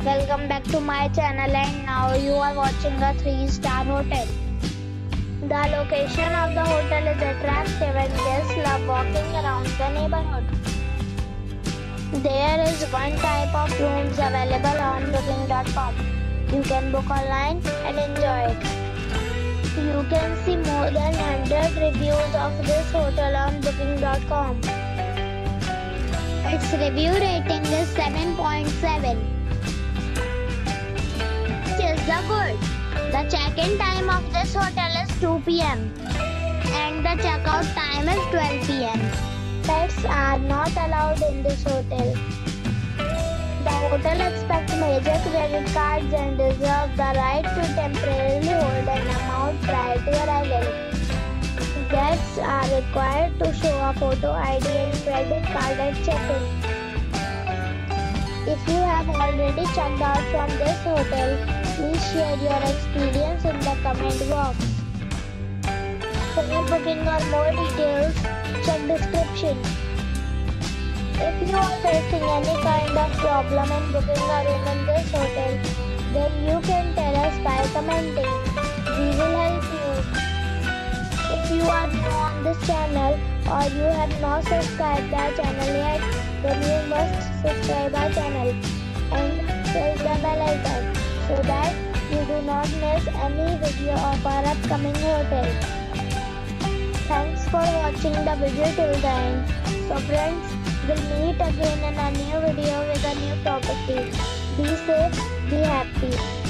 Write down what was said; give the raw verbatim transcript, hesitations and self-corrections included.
Welcome back to my channel, and now you are watching a three star hotel. The location of the hotel is attractive and guests love walking around the neighborhood. There is one type of rooms available on booking dot com. You can book online and enjoy it. You can see more than one hundred reviews of this hotel on booking dot com. Its review rating is seven point seven. Is the good. The check-in time of this hotel is two p m and the check-out time is twelve p m Pets are not allowed in this hotel. The hotel accepts major credit cards and reserves the right to temporarily hold an amount prior to arrival. Guests are required to show a photo I D and credit card at check-in. If you have already checked out from this hotel, please share your experience in the comment box. For booking or more details, check description. If you are facing any kind of problem in booking a room in this hotel, then you can tell us by commenting. We will help you. If you are new on this channel or you have not subscribed our channel yet, then you must subscribe our channel and press the bell icon so that you do not miss any video of our upcoming hotel. Thanks for watching the video till the end. So friends, we'll meet again in a new video with a new property. Be safe, be happy.